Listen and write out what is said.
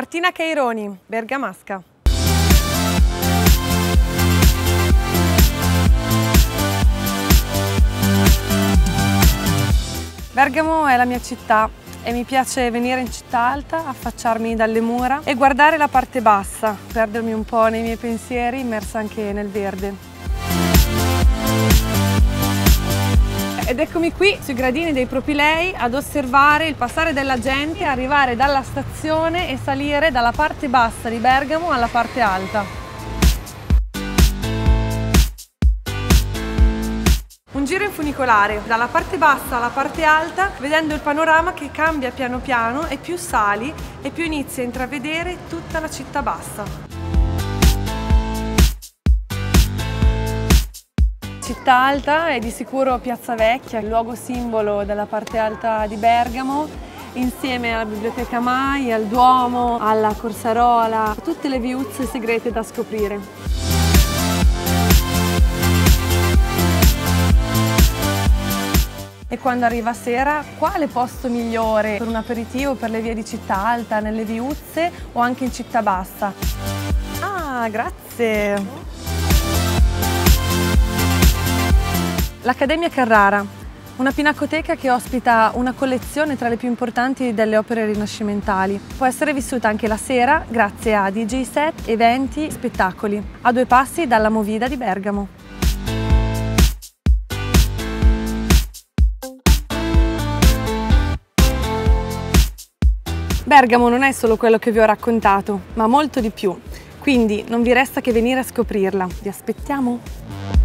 Martina Caironi, bergamasca. Bergamo è la mia città e mi piace venire in città alta, affacciarmi dalle mura e guardare la parte bassa, perdermi un po' nei miei pensieri, immersa anche nel verde. Ed eccomi qui sui gradini dei Propilei ad osservare il passare della gente, arrivare dalla stazione e salire dalla parte bassa di Bergamo alla parte alta. Un giro in funicolare, dalla parte bassa alla parte alta, vedendo il panorama che cambia piano piano e più sali e più inizi a intravedere tutta la città bassa. Città alta è di sicuro Piazza Vecchia, il luogo simbolo della parte alta di Bergamo, insieme alla Biblioteca Mai, al Duomo, alla Corsarola, tutte le viuzze segrete da scoprire. E quando arriva sera, quale posto migliore per un aperitivo per le vie di Città Alta, nelle viuzze o anche in Città Bassa? Ah, grazie! L'Accademia Carrara, una pinacoteca che ospita una collezione tra le più importanti delle opere rinascimentali. Può essere vissuta anche la sera grazie a DJ set, eventi, spettacoli, a 2 passi dalla Movida di Bergamo. Bergamo non è solo quello che vi ho raccontato, ma molto di più. Quindi non vi resta che venire a scoprirla. Vi aspettiamo!